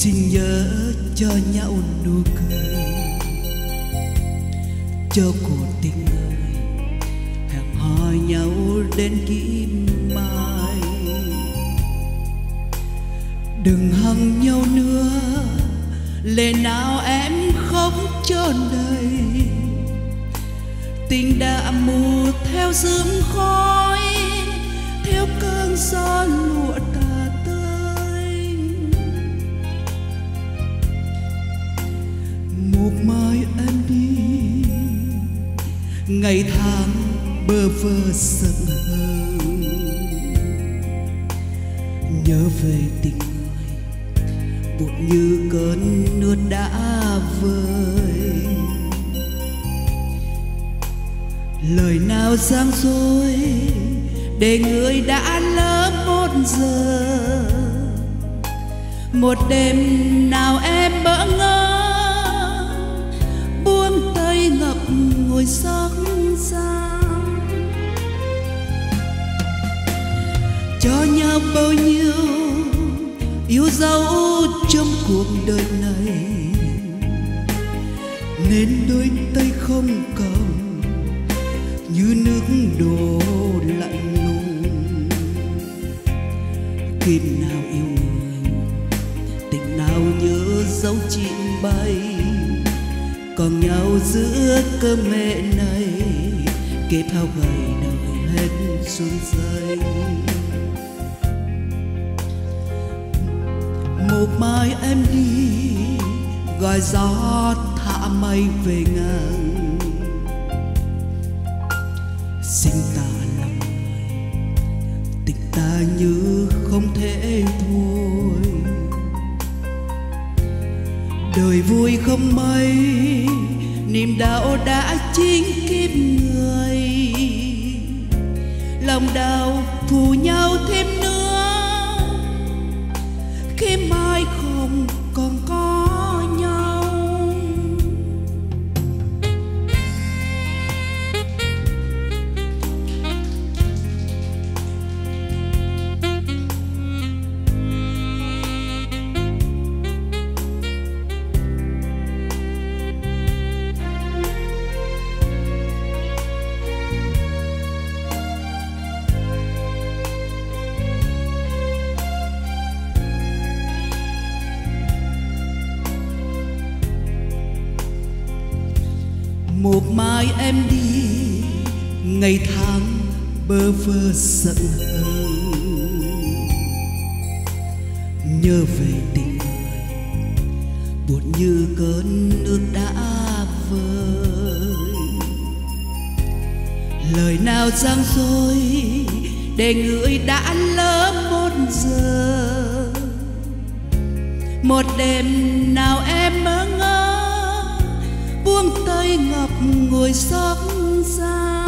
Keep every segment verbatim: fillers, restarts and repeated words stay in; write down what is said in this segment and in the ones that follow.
xin nhớ cho nhau nụ cười, cho cuộc tình ơi hẹn hò nhau đến kiếp mai. Đừng hằng nhau nữa, lệ nào em khóc trọn đời. Tình đã mù theo sương khói, theo cơn gió lụa tà tơi. Một mai em đi, ngày tháng bơ vơ giận hờn. Nhớ về tình người, buồn như cơn nước đã vơi. Lời nào giang dối để người đã lỡ một giờ. Một đêm nào em bỡ ngỡ, buông tay ngập ngồi giấc xa. Cho nhau bao nhiêu yêu dấu trong cuộc đời này, nên đôi tay không còn như nước đổ lạnh lùng. Kiếp nào yêu người, tình nào nhớ dấu chim bay, còn nhau giữa cơn mẹ này. Kiếp hao gầy đời hết xuân rơi. Một mai em đi, gọi gió thả mây về ngang. Xin ta là người, tình ta như không thể thôi. Đời vui không mấy, niềm đau đã chính kiếp người. Lòng đau phù nhau thêm nữa, khi mai không còn có nhau. Một mai em đi, ngày tháng bơ vơ giận hờn. Nhớ về tình người, buồn như cơn nước đã vơi. Lời nào giang dối để người đã lỡ một giờ. Một đêm nào em mơ ngỡ, buông tay ngập ngồi xót xa.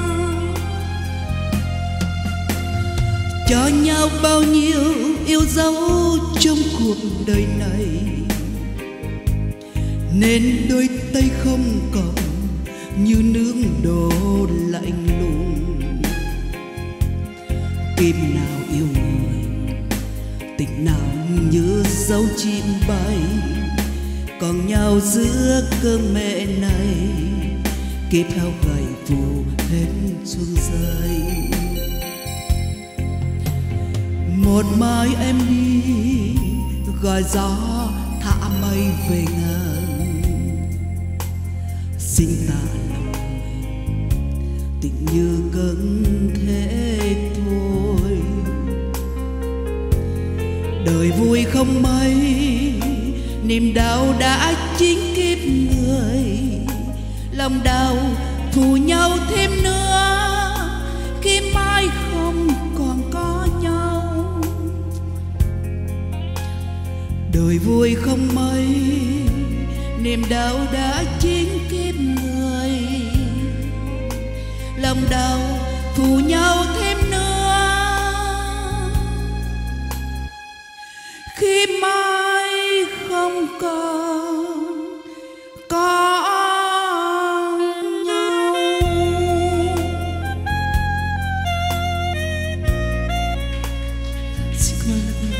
Cho nhau bao nhiêu yêu dấu trong cuộc đời này, nên đôi tay không còn như nước đổ lạnh lùng. Kiếp nào yêu người, tình nào như dấu chim bay, còn nhau giữa cơn mẹ này. Kiếp hao gầy phù hết xuân rơi. Một mai em đi, gọi gió thả mây về ngang. Xin ta là người, tình như cơn thế thôi. Đời vui không mấy, niềm đau đã chính kiếp người. Lòng đau phù nhau thêm nữa, khi mai không còn có nhau. Đời vui không mấy, niềm đau đã chính kiếp người. Lòng đau phù nhau thêm nữa, khi mai không còn có nhau. Xin cảm ơn.